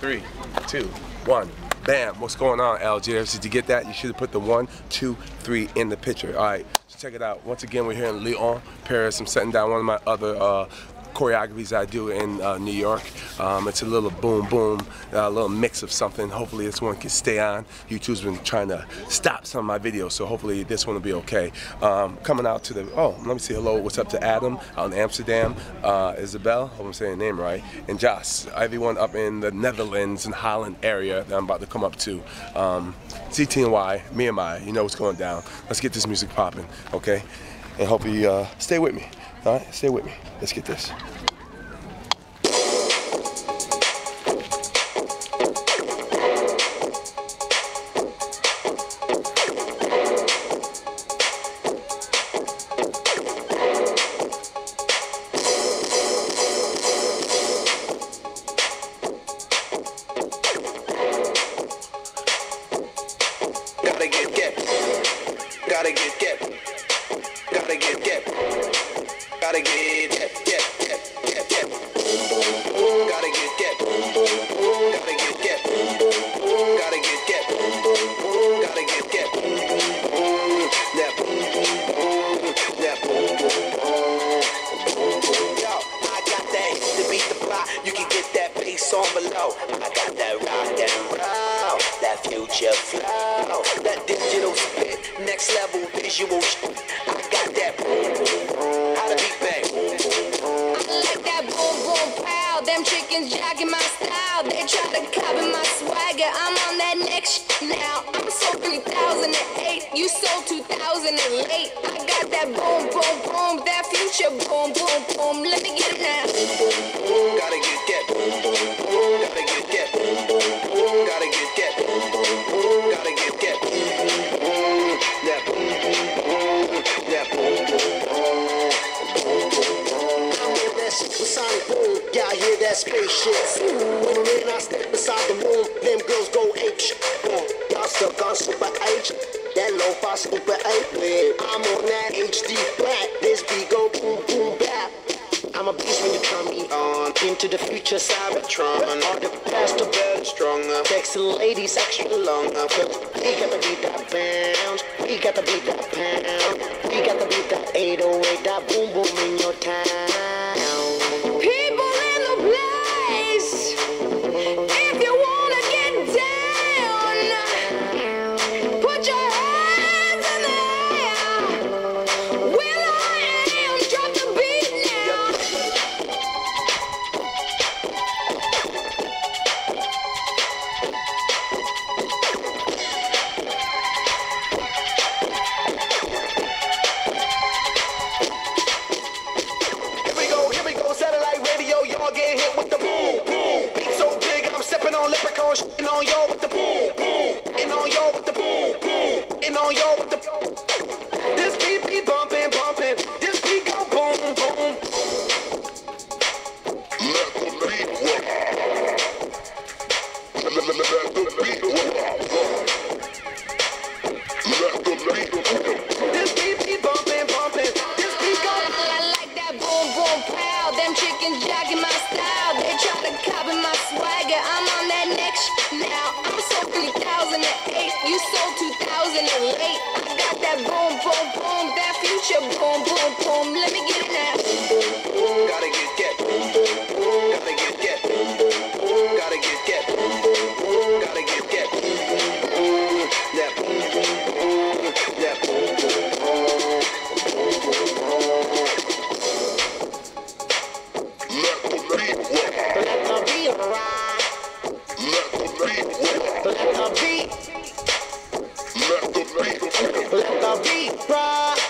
3, 2, 1. Bam. What's going on, LJ? Did you get that? You should have put the 1, 2, 3 in the picture. All right, so check it out. Once again, we're here in Lyon, Paris. I'm setting down one of my other choreographies I do in New York. It's a little boom boom, a little mix of something. Hopefully this one can stay on. YouTube's been trying to stop some of my videos, so hopefully this one will be okay. Coming out to the, let me say hello, what's up to Adam out in Amsterdam, Isabel, hope I'm saying the name right, and Joss, everyone up in the Netherlands and Holland area that I'm about to come up to. CTNY, me and my, you know what's going down. Let's get this music popping, okay? And hope you stay with me. All right, stay with me. Let's get this. Gotta get. Gotta get. Gotta get. Gotta get, get. Gotta get. Gotta get. Gotta get. Gotta get. That. Yo, I got that hit to beat the block. You can get that bass on below. I got that rock and roll, that future flow, that digital spit, next level visual shit. I got that how to beat bang. I like that boom boom pow. Them chickens jogging my style. They try to copy my swagger. I'm on that next shit now. I'm sold 3008. You sold 2008. I got that boom boom boom. That future boom boom boom. Let me get it now. Gotta get. Gotta get. Gotta get. Gotta get. That that I'm in that supersonic boom. Y'all hear that spaceship? When I step beside the room, them girls go H. Y'all stuck on Super H. That lo-fi Super 8. I'm on that HD flat. This beat go boom boom bap. I'm a beast when you turn me on. Into the future, Cybertron. All the faster, better, stronger. Sexy ladies, extra longer. We got to beat that bounce. We got to beat that pound. We got to beat that 808. That boom boom in your town. People in the place. If you wanna get down, put your hands in the air. Will I am, drop the beat now. Here we go, satellite radio, y'all get hit with the boom, boom. Beat so big, I'm stepping on leprechaun, shitting on y'all with the boom, boom. And on y'all with the boom, boom. And on y'all with the this beat be bumping, bumping. This beat go boom, boom. Let the beat rock. Let the beat rock. Let the beat rock. This beat be bumping, bumping. This beat go. I like that boom boom pow. Them chickens jogging my style. They try to copy my swagger. I'm on that next shit now. I'm sold 3008. You sold 2008. I got that boom boom boom. That future boom boom boom. Let me get it now. Gotta get. Gotta get. Gotta get. Gotta get. That that let the beat rock. Let the beat rock. Let the beat rock. Let the beat. Let the beat rock. Let the beat rock.